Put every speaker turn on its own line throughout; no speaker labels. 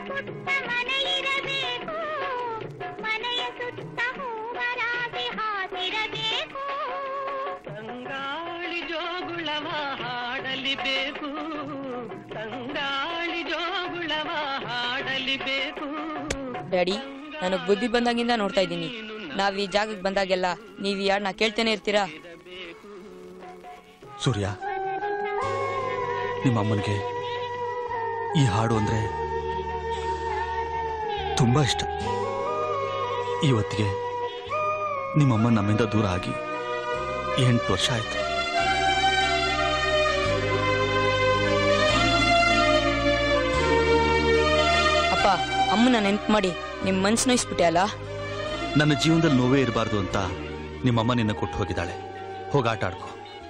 ಪುಟ್ಟ ಮನೆ ಇರಬೇಕು, ಮನೆಯ ಸುತ್ತ ಹೂವರಾಗಿ ಹಾಸಿರಬೇಕು.
ತಂಗಾಳಿ ಜೋಗುಳವ ಹಾಡಲಿಬೇಕು, ತಂಗಾಳಿ ಜೋಗುಳವ ಹಾಡಲಿಬೇಕು.
ಡ್ಯಾಡಿ, ನನಗೆ ಬುದ್ಧಿ ಬಂದಾಗಿಂದ ನೋಡ್ತಾ ಇದ್ದೀನಿ. ನಾವ್ ಈ ಜಾಗಕ್ಕೆ ಬಂದಾಗೆಲ್ಲ ನೀವ್ ಈ ಹಾಡನ್ನ ಕೇಳ್ತೇನೆ ಇರ್ತೀರಾ?
ಸೂರ್ಯ, ನಿಮ್ಮ ಅಮ್ಮನಿಗೆ ಈ ಹಾಡು ಅಂದ್ರೆ ತುಂಬಾ ಇಷ್ಟ. ಇವತ್ತಿಗೆ ನಿಮ್ಮಮ್ಮ ನಮ್ಮಿಂದ ದೂರ ಆಗಿ 8 ವರ್ಷ ಆಯ್ತು.
ಅಪ್ಪ, ಅಮ್ಮನ ನೆನ್ಪು ಮಾಡಿ ನಿಮ್ ಮನ್ಸು ನೋಯಿಸ್ಬಿಟ್ಟೆ ಅಲ್ಲ.
ನನ್ನ ಜೀವನದಲ್ಲಿ ನೋವೇ ಇರಬಾರ್ದು ಅಂತ ನಿಮ್ಮಮ್ಮ ನಿನ್ನ ಕೊಟ್ಟು ಹೋಗಿದ್ದಾಳೆ. ಹೋಗಿ ಆಟ ಆಡ್ಕೊ.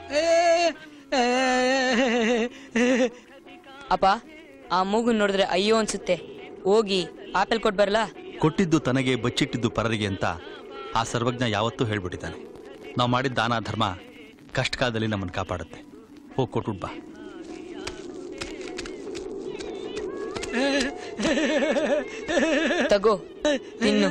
ಅಪ್ಪ, ಆ ಮೂಗನ್ ನೋಡಿದ್ರೆ ಅಯ್ಯೋ ಅನ್ಸುತ್ತೆ. ಹೋಗಿ ಆಪಲ್ ಕೊಟ್ ಬರಲ್ಲ?
ಕೊಟ್ಟಿದ್ದು ತನಗೆ, ಬಚ್ಚಿಟ್ಟಿದ್ದು ಪರರಿಗೆ ಅಂತ ಆ ಸರ್ವಜ್ಞ ಯಾವತ್ತೂ ಹೇಳ್ಬಿಟ್ಟಿದ್ದಾನೆ. ನಾವು ಮಾಡಿದ ದಾನ ಧರ್ಮ ಕಷ್ಟ ಕಾಲದಲ್ಲಿ ನಮ್ಮನ್ನು ಕಾಪಾಡುತ್ತೆ. ಹೋಗಿ ಕೊಟ್ಬಿಟ್ ಬಾ.
ತಗೋ ತಿನ್ನು.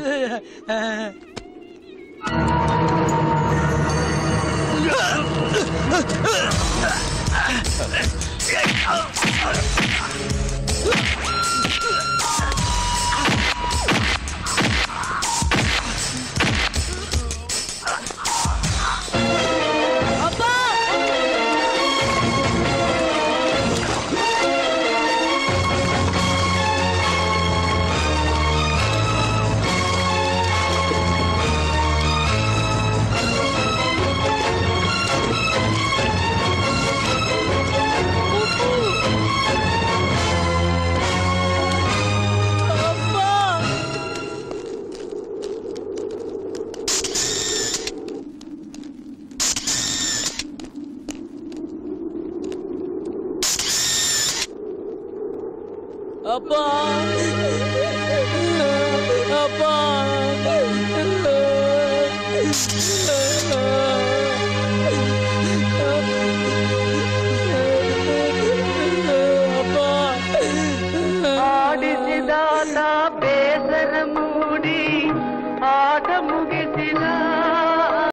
ಅಪ್ಪ